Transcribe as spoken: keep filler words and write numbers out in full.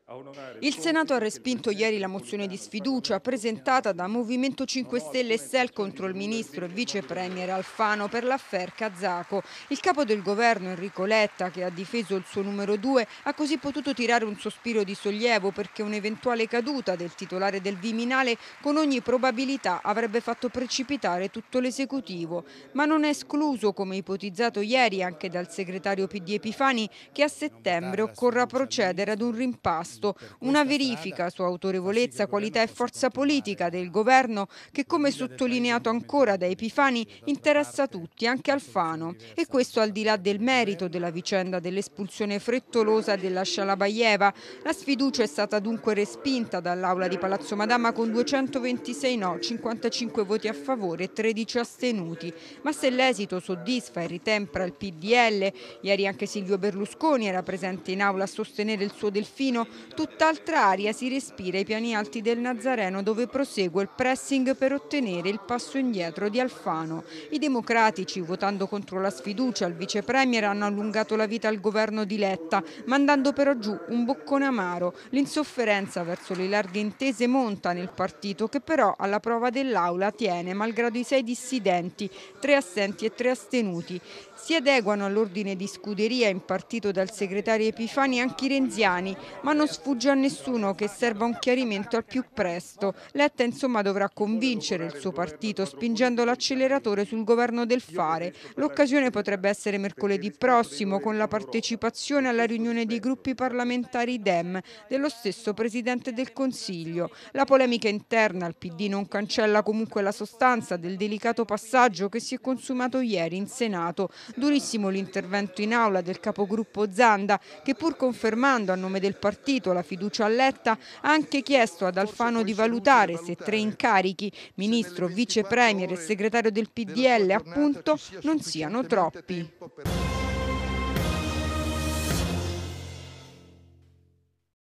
Il Senato ha respinto ieri la mozione di sfiducia presentata da Movimento cinque Stelle e S E L contro il ministro e vice premier Alfano per l'affaire Kazako. Il capo del governo Enrico Letta, che ha difeso il suo numero due, ha così potuto tirare un sospiro di sollievo perché un'eventuale caduta del titolare del Viminale con ogni probabilità avrebbe fatto precipitare tutto l'esecutivo. Ma non è escluso, come ipotizzato ieri anche dal segretario P D Epifani, che a settembre occorra procedere ad un rimpasto, una verifica su autorevolezza, qualità e forza politica del governo che, come sottolineato ancora da Epifani, interessa tutti, anche Alfano. E questo al di là del merito della vicenda dell'espulsione frettolosa della Shalabayeva. La sfiducia è stata dunque respinta dall'Aula di Palazzo Madama con duecentoventisei no, cinquantacinque voti a favore e tredici astenuti. Ma se l'esito soddisfa e ritempra il P D L, ieri anche Silvio Berlusconi era presente in aula a sostenere il suo Delfino, tutt'altra aria si respira ai piani alti del Nazareno, dove prosegue il pressing per ottenere il passo indietro di Alfano. I democratici, votando contro la sfiducia al vice premier, hanno allungato la vita al governo di Letta, mandando però giù un boccone amaro. L'insofferenza verso le larghe intese monta nel partito, che però alla prova dell'aula tiene, malgrado i sei dissidenti, tre assenti e tre astenuti. Si adeguano all'ordine di scuderia impartito dal segretario Epifani anche i renziani, ma non sfugge a nessuno che serva un chiarimento al più presto. Letta insomma dovrà convincere il suo partito spingendo l'acceleratore sul governo del fare. L'occasione potrebbe essere mercoledì prossimo, con la partecipazione alla riunione dei gruppi parlamentari Dem dello stesso Presidente del Consiglio. La polemica interna al P D non cancella comunque la sostanza del delicato passaggio che si è consumato ieri in Senato. Durissimo l'intervento in aula del capogruppo Zanda, che pur confermando a nome del partito la fiducia a Letta, ha anche chiesto ad Alfano di valutare se tre incarichi, ministro, vice premier e segretario del P D L, appunto, non siano troppi.